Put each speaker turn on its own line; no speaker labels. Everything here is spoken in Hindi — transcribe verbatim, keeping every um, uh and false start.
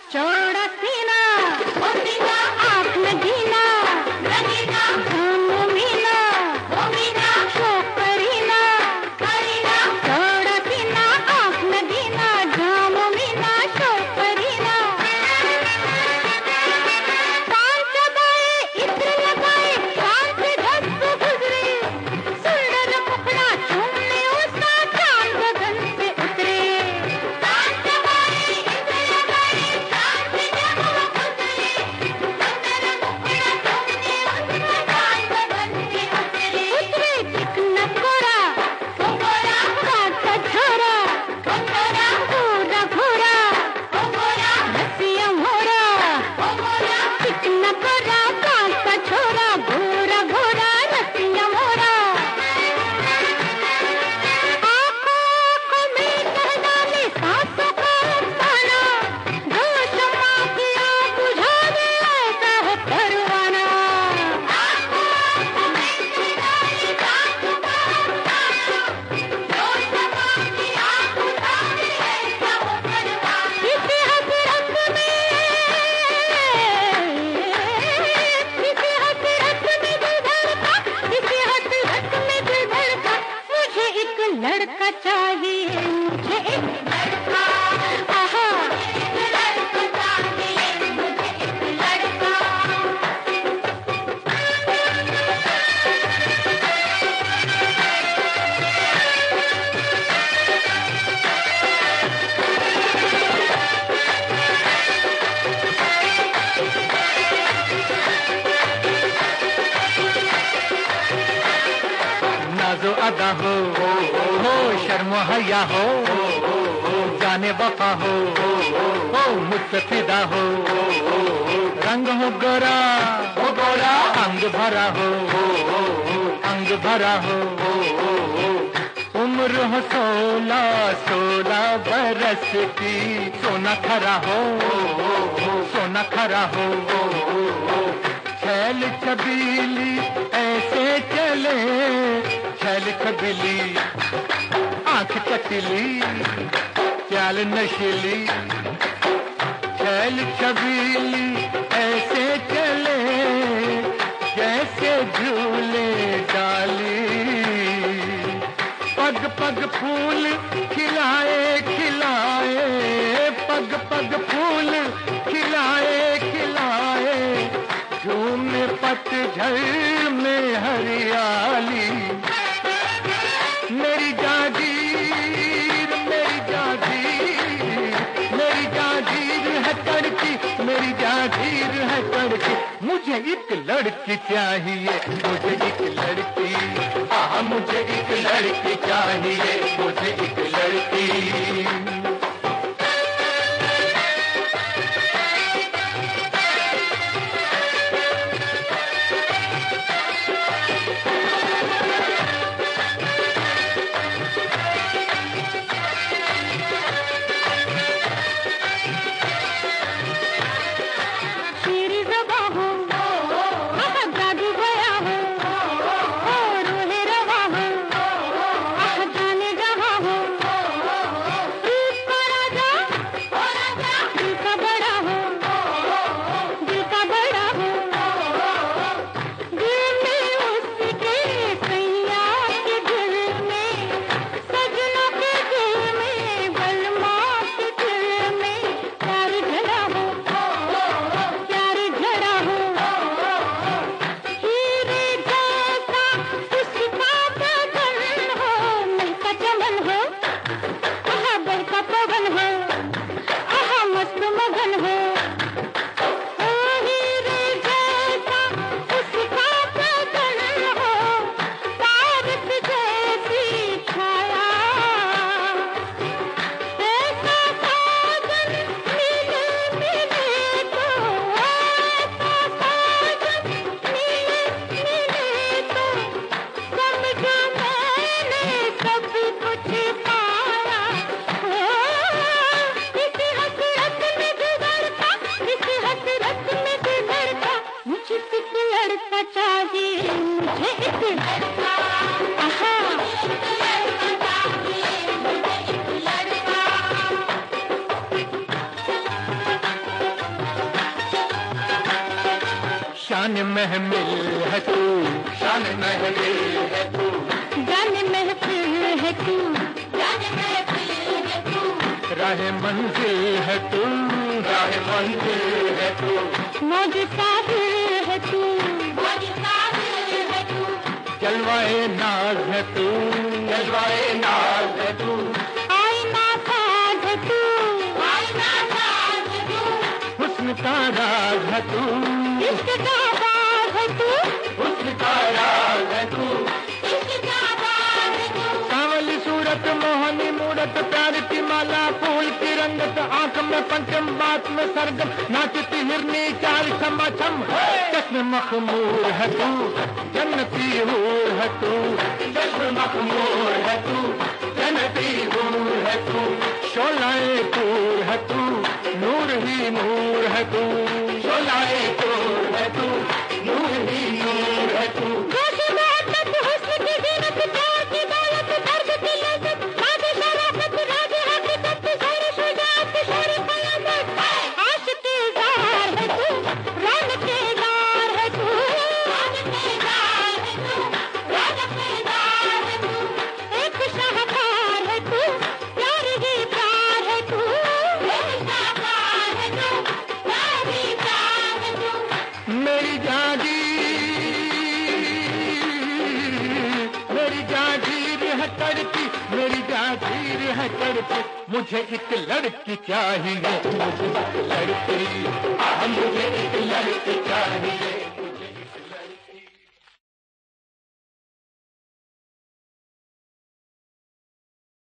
चौड़ा सीना, ओ सीना, आँख नगीना, नगीना, घूमो मीना, ओ मीना, शौक करीना, करीना, चौड़ा सीना, आँख नगीना, घूमो मीना, शौक करीना। कान चबाए, इत्र लगाए, कान से धस को गुजरे, सुंदर मुखड़ा चूमने उसका चांद गगन से उतरे। कान चबाए, इत्र लगाए, कान से जब वो गुजरे, सुंदर मुखड़ा चूमने उसका चांद गगन से उतरे। उतरे चिकना गोरा, ओ गोरा, काटा छोरा, ओ छोरा, गोरा गोरा, ओ गोरा, रसिया मोरा, ओ गोरा, चिकना गोरा, काटा छोरा, गोरा गोरा, रसिया मोरा। आँखों आँखों में कह डाले सांसों का अफसाना, जो शम्मा की आग बुझा दे ऐसा है परवाना। आँखों आँखों में कह डाले सांसों का अफसाना, जो शम्मा की आग बुझा दे ऐसा हो परवाना। किसी हसरत में, किसी हसरत में दिल धड़का, किसी हसरत में दिल धड़का, मुझे एक लड़का चाहिए, मुझे एक लड़का, आहा, एक लड़का चाहिए, मुझे एक लड़का।
नाजो अदा हो, हो शर्म हया हो, जाने वफा हो, हो मुझसे फिदा हो, रंग हो गोरा, हो गोरा, अंग भरा हो, अंग भरा हो, उम्र हो सोलह सोलह बरस की, सोना खरा हो, सोना खरा हो, छैल छबीली ऐसे चले, छैल छबीली आँख कतली, चाल नशीली, छैल छबीली ऐसे चले जैसे झूले डाली, पग पग फूल खिलाए खिलाए, पग पग फूल खिलाए खिलाए, झूमे पतझड़ में हरियाली। मेरी जागीर, मेरी जागीर, मेरी जागीर है तड़की, मेरी जागीर है तड़की, मुझे एक लड़की चाहिए, मुझे एक लड़की, हाँ मुझे एक लड़की चाहिए, मुझे एक लड़की।
तेरी ज़बां हो, आहा जादू गया हो, ओ रूहे रवा हो, आहा जाने जहाँ हो, रूप का राजा, ओ राजा, दिल का बड़ा हो, दिल का बड़ा हो, दिल में उसके सैया के दिल में, सजनों के दिल में, बलमा के दिल में, प्यार जला हो, प्यार जड़ा हो, हीरे जैसा उसका बदन हो, महका चमन हो, आहा बहका पवन हो, आहा मस्त मगन हो, ओ हीरे जैसा उसका बदन हो, पारस जैसी छाया, ऐसा साजन मिले मिले तो, ऐसा साजन मिले मिले तो, समझो मैंने सब कुछ पाया। ओ, किसी हसरत में दिल धड़का, किसी हसरत में दिल धड़का, मुझे एक लड़का चाहिए, मुझे एक लड़का, आहा, एक लड़का चाहिए, मुझे एक लड़का।
शान महमिल है तू, शान महमिल है तू,
जान महफिल है तू, जान महफिल है तू,
राह मंजिल है तू, राह मंजिल है तू,
मौज साहिल है तू, मौज साहिल है तू,
जलवाए नाज है तू, जलवाए नाज है तू,
आईना साज है तू, आईना साज है तू,
हुस्न का राज है तू,
इश्क का बाग है तू,
हुस्न का राज है तू,
इश्क का बाग है तू,
सांवली सूरत मोहनी मूरत प्यार की माला फूल की रंगत आंख में पंचम बात में सरगम नाचती हिरनी चाल छमा छम चश्म मखमूर है तू जन्नती हूर है तू चश्म मखमूर है तू जन्नती हूर है तू शोलाए तूर है तू नूर ही नूर है तू शोलाए तूर है तू नूर ही नूर है तू
जोश मोहब्बत हुस्न की जीनत प्यार की दौलत दर्द की लज्जत राज शराफत राज हकीकत शौर शुजाअत शौर क़यामत आशिक़ ज़ार है तू रौनक़ दार है तू रौनक़ दार है तू रौनक़ दार है तू एक शाहकार है तू प्यार ही प्यार है तू एक शाहकार है तू प्यार ही प्यार है तू
मेरी जागीर मेरी जागीर है तड़पी मेरी जागीर है तड़पी मुझे एक लड़की चाहिए मुझे एक लड़की आह, मुझे एक लड़की चाहिए